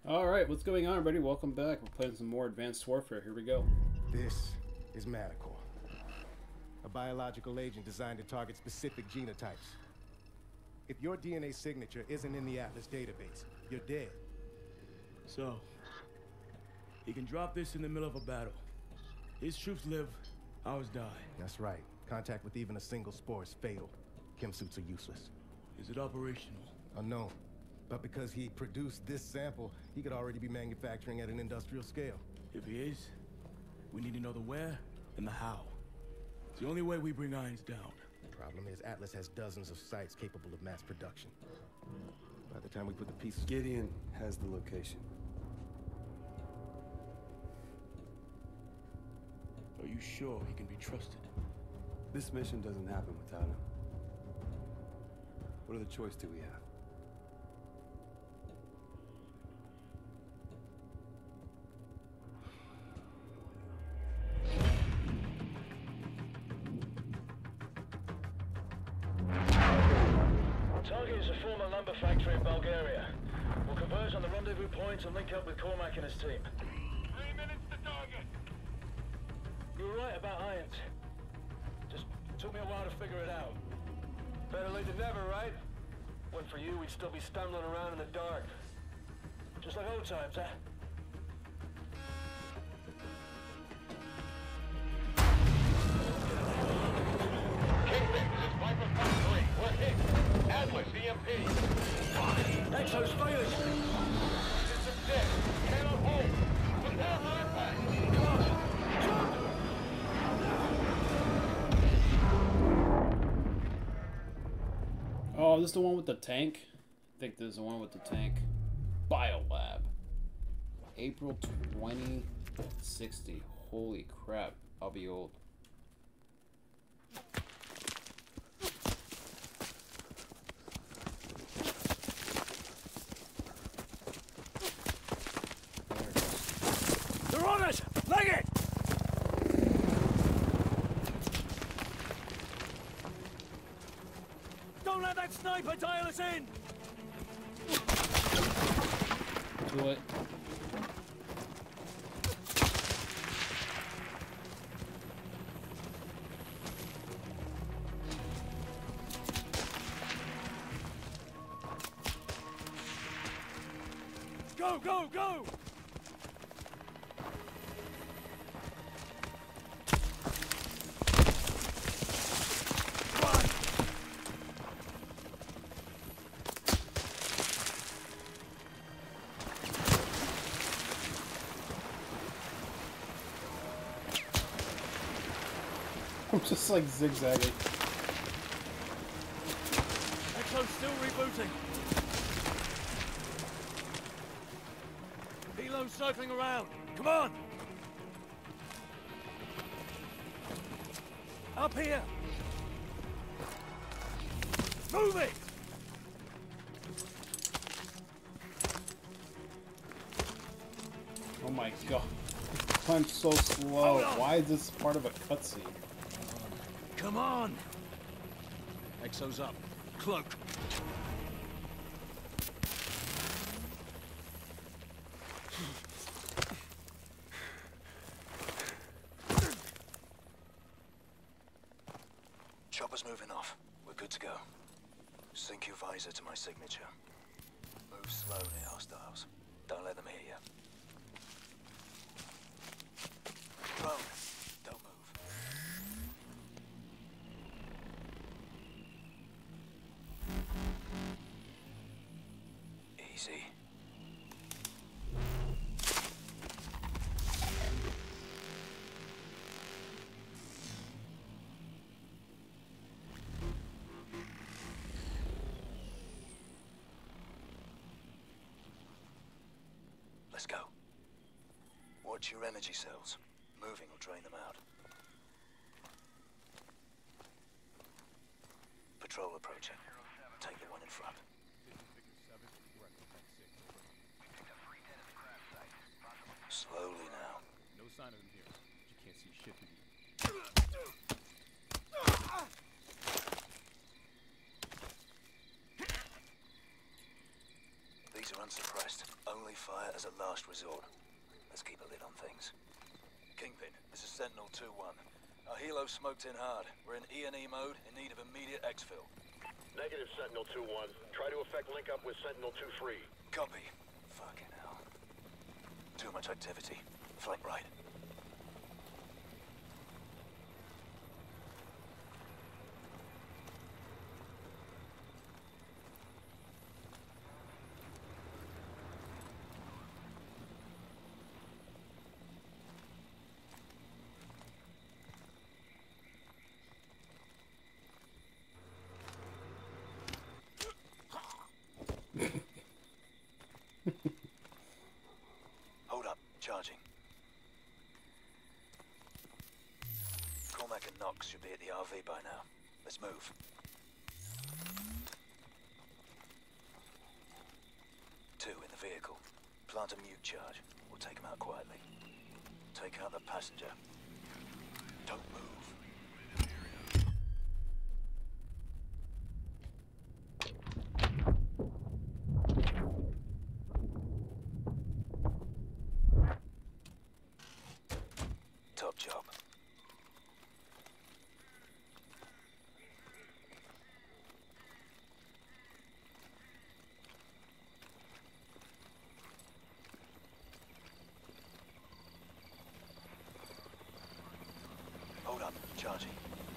Alright, what's going on, everybody? Welcome back. We're playing some more Advanced Warfare. Here we go. This is Manticore, a biological agent designed to target specific genotypes. If your DNA signature isn't in the Atlas database, you're dead. So, he can drop this in the middle of a battle. His troops live, ours die. That's right. Contact with even a single spore is fatal. Chem suits are useless. Is it operational? Unknown. But because he produced this sample, he could already be manufacturing at an industrial scale. If he is, we need to know the where and the how. It's the only way we bring Irons down. Problem is, Atlas has dozens of sites capable of mass production. By the time we put the pieces... Gideon has the location. Are you sure he can be trusted? This mission doesn't happen without him. What other choice do we have? Target is a former lumber factory in Bulgaria. We'll converge on the rendezvous point and link up with Cormac and his team. 3 minutes to target. You were right about Irons. Just took me a while to figure it out. Better late than never, right? Went for you, we'd still be stumbling around in the dark. Just like old times, huh? Kingpin, this is Viper Factory. We're hit. Atlas, EMP. Exo's failing! System dead. Cannot hold. Prepare for impact. Come on! Jump! Oh, this is the one with the tank? I think this is the one with the tank. Biolab. April 2060. Holy crap. I'll be old. They're on us! Leg it! Don't let that sniper dial us in! Do it. Go, go, go! I'm just like zigzagging. Exo's still rebooting. Helo's circling around. Come on! Up here! Move it! Oh my god. Punch so slow. Hold on. Why is this part of a cutscene? Come on! Exo's up. Cloak. Chopper's moving off. We're good to go. Sync your visor to my signature. Move slowly, hostiles. Don't let them hear you. Drone, don't move. Easy. Let's go. Watch your energy cells. Moving will drain them out. Patrol approaching. Take the one in front. Slowly now. No sign of him here. You can't see shit through These are unsuppressed. Only fire as a last resort. Let's keep a lid on things. Kingpin, this is Sentinel 2-1. Our helo smoked in hard. We're in E&E mode, in need of immediate exfil. Negative, Sentinel 2-1. Try to effect link up with Sentinel 2-3. Copy. Fucking hell. Too much activity. Flank right. Hold up. Charging. Cormac and Knox should be at the RV by now. Let's move. Two in the vehicle. Plant a mute charge. We'll take them out quietly. Take out the passenger. Don't move. Top job. Hold up, charging.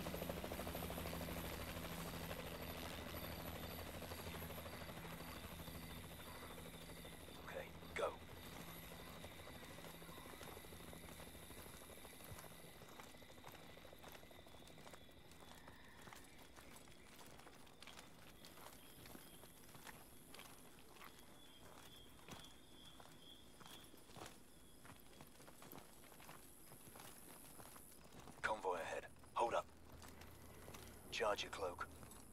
Okay, go. Convoy ahead. Hold up. Charge your cloak.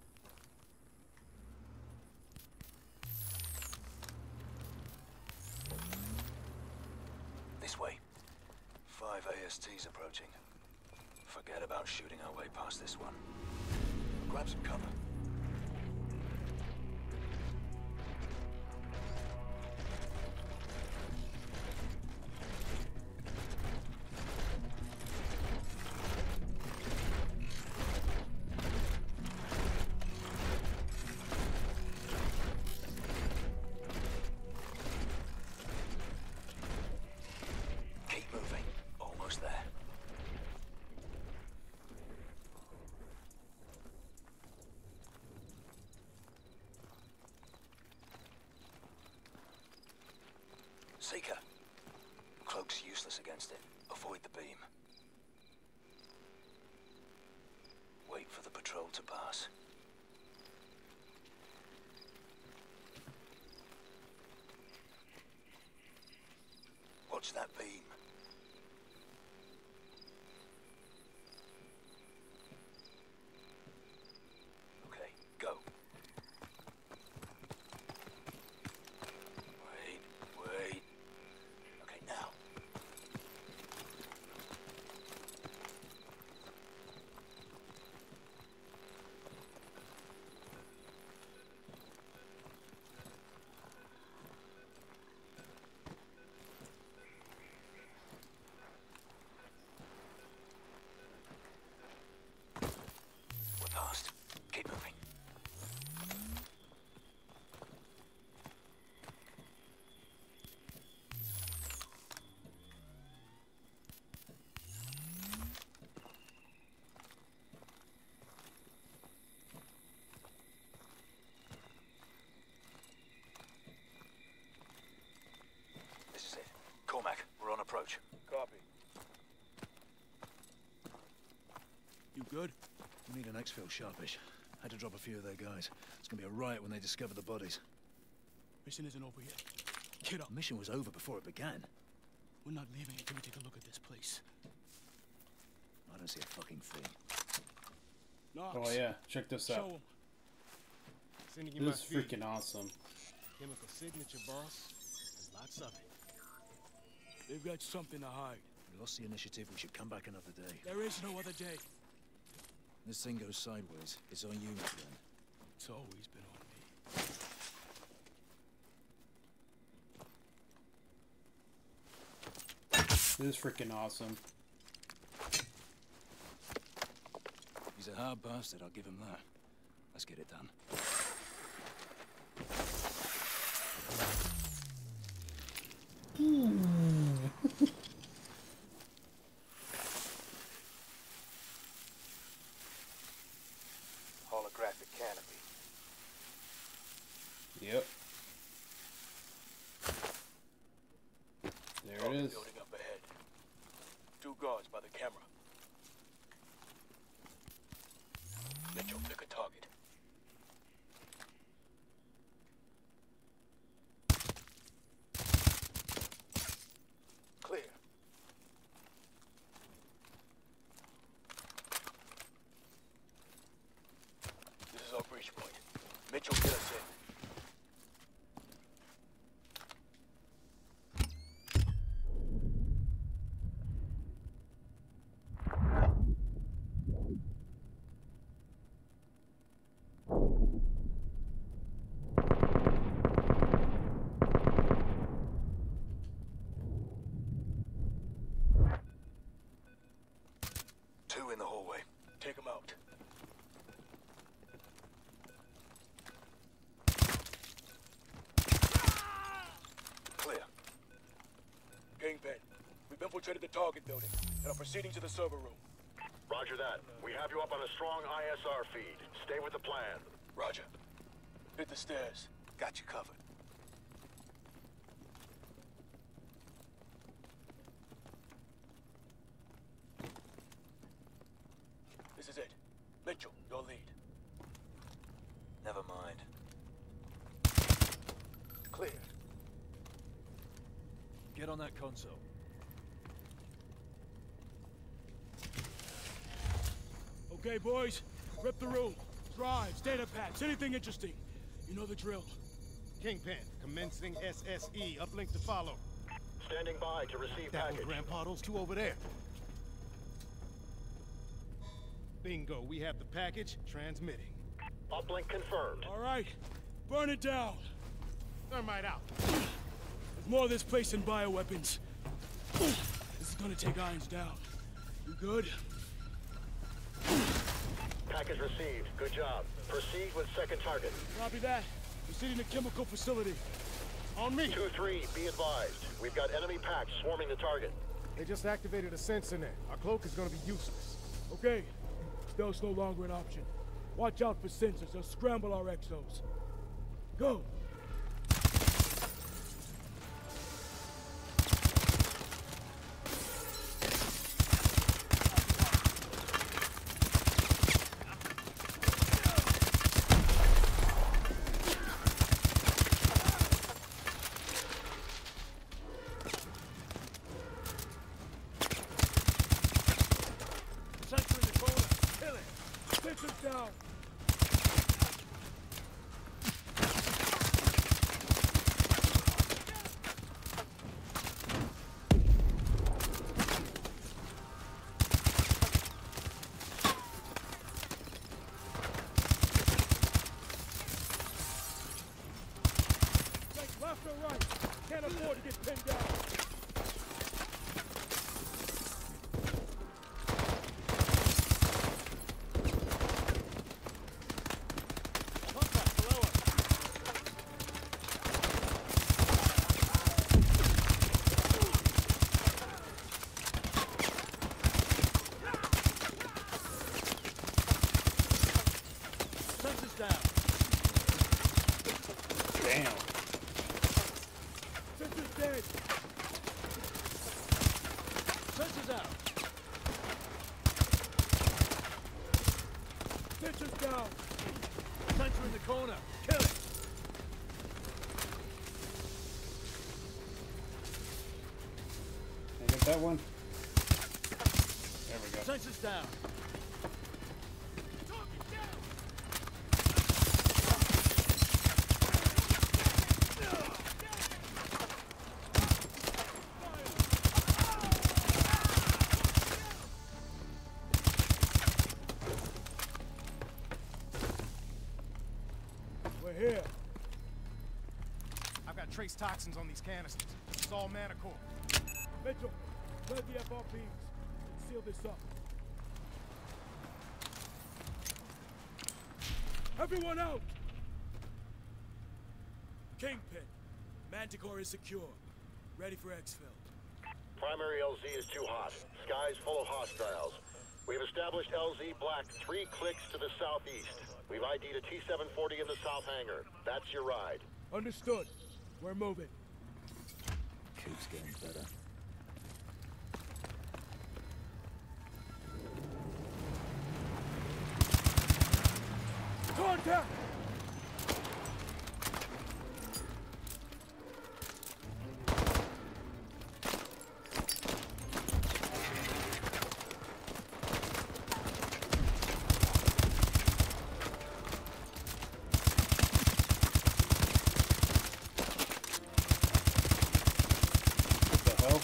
This way. 5 ASTs approaching. Forget about shooting our way past this one. Grab some cover. Keep moving. Almost there. Seeker. Cloak's useless against it. Avoid the beam. Wait for the patrol to pass. Watch that beam. Okay, go. Wait. Okay, now. We're past. Keep moving. This is it. Cormac, we're on approach. Copy. You good? We need an exfil sharpish. Had to drop a few of their guys. It's gonna be a riot when they discover the bodies. Mission isn't over yet. Get up. The mission was over before it began. We're not leaving until we take a look at this place. I don't see a fucking thing. Knox, Oh yeah, check this show out. 'em. Sending you my This is feed. freaking awesome. Chemical signature, boss. There's lots of it. They've got something to hide. We lost the initiative, we should come back another day. There is no other day. This thing goes sideways. It's on you, my friend. It's always been on me. This is freaking awesome. He's a hard bastard, I'll give him that. Let's get it done. Holographic canopy. Yep. There it is. Building up ahead. 2 guards by the camera. Mitchell, pick a target. Clear. This is our breach point. Mitchell, get us in. Two in the hallway. Take them out. Clear. Kingpin, we've infiltrated the target building and are proceeding to the server room. Roger that. We have you up on a strong ISR feed. Stay with the plan. Roger. Hit the stairs. Got you covered. This is it. Mitchell, your lead. Never mind. Clear. Get on that console. Okay, boys. Rip the room. Drives, data packs, anything interesting. You know the drill. Kingpin, commencing SSE. Uplink to follow. Standing by to receive That package. one, Grandpa. Those 2 over there. Bingo. We have the package. Transmitting. Uplink confirmed. All right. Burn it down. Thermite out. There's more of this place than bioweapons. This is gonna take Irons down. You good? Package received. Good job. Proceed with second target. Copy that. Proceeding to chemical facility. On me. 2-3, be advised. We've got enemy packs swarming the target. They just activated a sensor net. Our cloak is gonna be useless. Okay. Stealth's no longer an option. Watch out for sensors. They'll scramble our exos. Go. Sensor in the corner. Kill it. Sensors down. Left or right? Can't afford to get pinned down. Contact below us. Sensors down. Damn. Sensors dead. Sensors out. Sensors down. Sensor in the corner. Kill it. Can I get that one? There we go. Sensors down. We're here. I've got trace toxins on these canisters. It's all Manticore. Mitchell, Let the FRPs. Seal this up. Everyone out! Kingpin. Manticore is secure. Ready for exfil. Primary LZ is too hot. Sky's full of hostiles. We've established LZ Black 3 clicks to the southeast. We've ID'd a T-740 in the south hangar. That's your ride. Understood. We're moving. Keeps getting better. Contact! What the hell?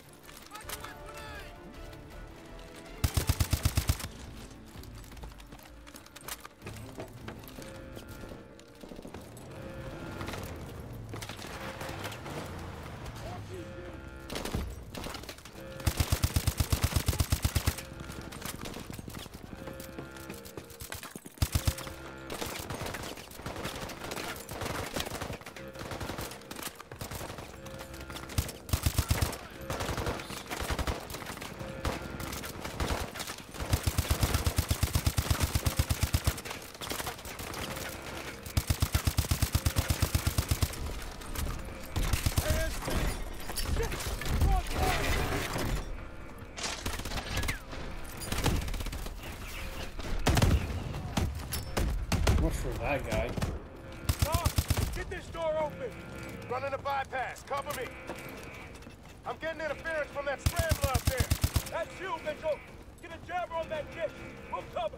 What for that guy? Tom, get this door open. Running a bypass. Cover me. I'm getting interference from that scrambler up there. That's you, Mitchell! Get a jabber on that dish! We'll cover!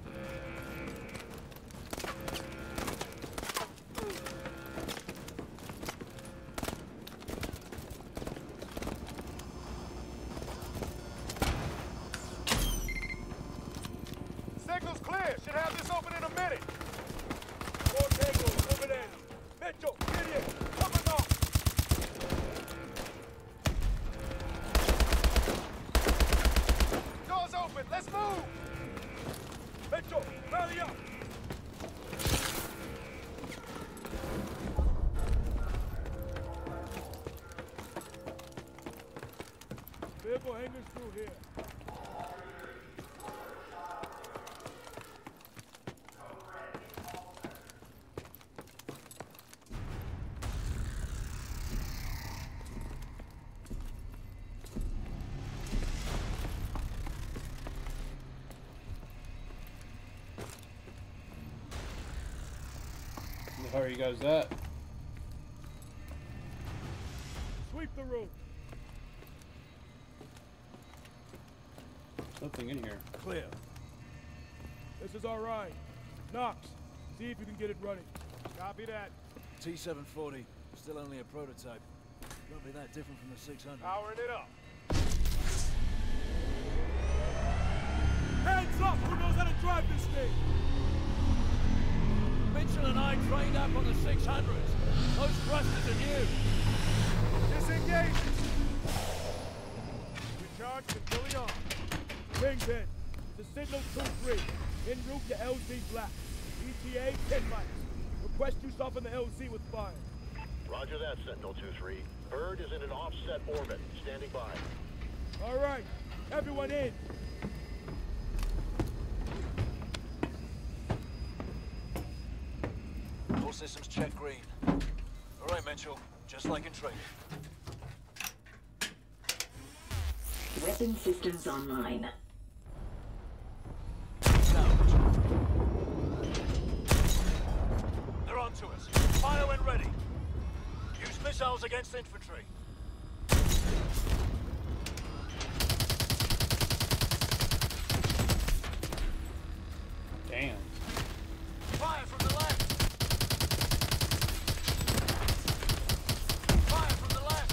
Signal's clear. Should have this open in a minute. More tables, moving in! Mitchell, get in! Cover now! Door's open. Let's move. Mitchell, rally up! Vehicle hangers through here. How are you guys at? Sweep the room. There's nothing in here. Clear. This is our ride. Knox, see if you can get it running. Copy that. T-740, still only a prototype. Won't be that different from the 600. Powering it up. Hands up! Who knows how to drive this thing? Mitchell and I trained up on the 600s. Those thrusters are new. Disengage. Recharged and fully on. Kingpin, the signal 2-3. En route to LZ Black. ETA 10 miles. Request you soften the LZ with fire. Roger that, Sentinel 2-3. Bird is in an offset orbit. Standing by. All right, everyone in. All systems check green. All right, Mitchell. Just like in training. Weapon systems online. They're on to us. Fire when ready. Use missiles against infantry. Damn. Fire from the left. Fire from the left.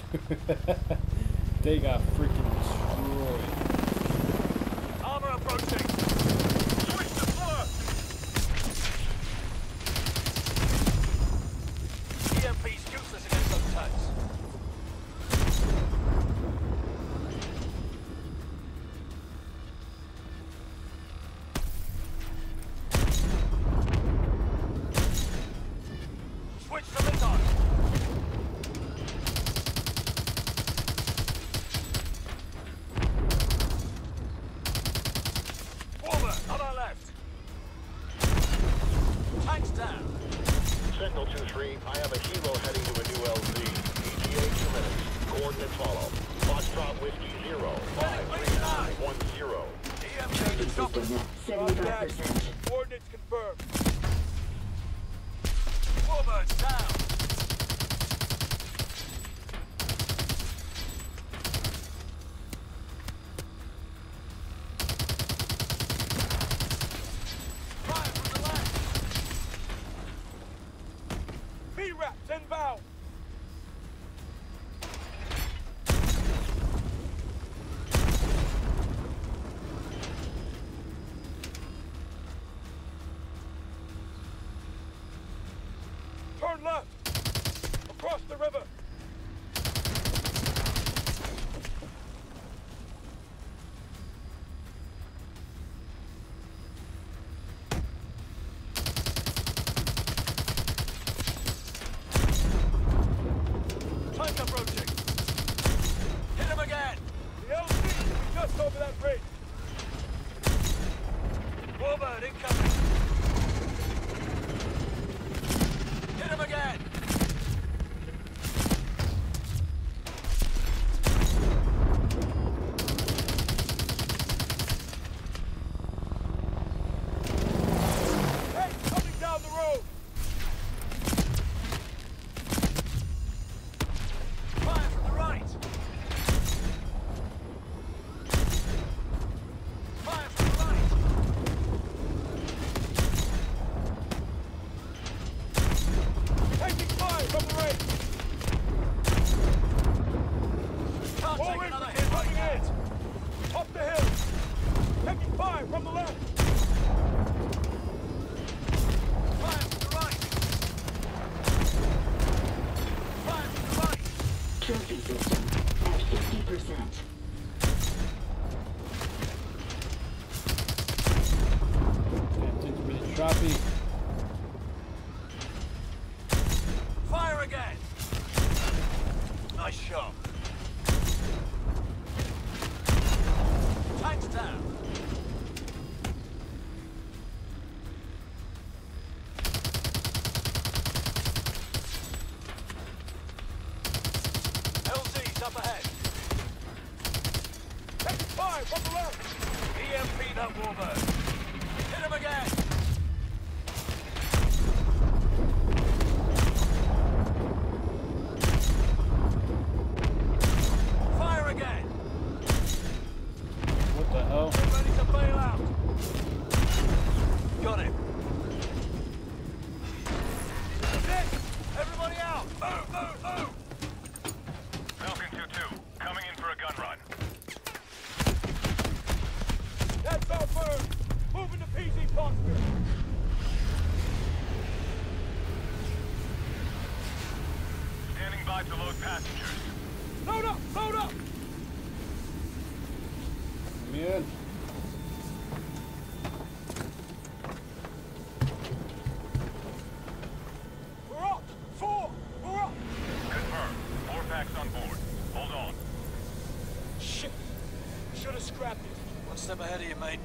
They got freaking destroyed. Armor approaching. Switch to fire. EMP's useless against those tanks. Switch to Linton. On our left. Tanks down. Sentinel 2-3, I have a helo heading to a new LZ. ETA 2 minutes. Coordinates follow. Foxtrot Whiskey 05310. EMP Charging is system jumping. at 75%. Coordinates confirmed. Warbirds down. Fire from the left. B-Raps inbound. Turn left. Across the river. Tank approaching. Hit him again. The LZ is just over that bridge. Warbird incoming. Hit him again. Hey, coming down the road. Fire from the right. Fire from the right. Taking fire from the right. Can't take another hit right now. Up the hill. Taking fire from the left. Fire from the right. Fire from the right. Trophy system at 50%. Captain's really choppy. Fire again. Nice shot. Tanks down. LZ's up ahead. Taking fire from the left. EMP that warbird. Hit him again. Fire again. What the hell? Get ready to bail out. Got him. That's it. Everybody out. Move, move, move. Falcon 2-2, coming in for a gun run. That's our bird. Moving to PZ posture. Standing by to load passengers. Load up, load up. I'm in. We're up. 4. We're up. Confirmed. 4 packs on board. Hold on. Shit. Should have scrapped it. One step ahead of you, mate.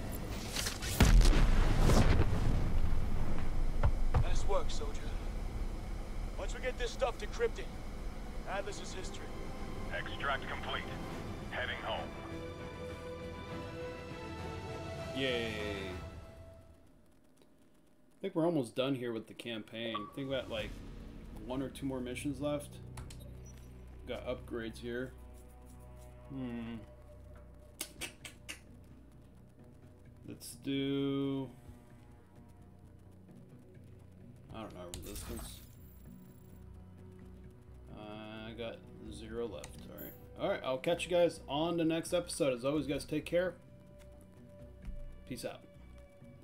Nice work, soldier. Once we get this stuff decrypted, Atlas is history. Extract complete. Heading home. Yay. I think we're almost done here with the campaign. I think we got like 1 or 2 more missions left. Got upgrades here. Let's do... I don't know, resistance. I got 0 left. Alright. Alright, I'll catch you guys on the next episode. As always, guys, take care. Peace out.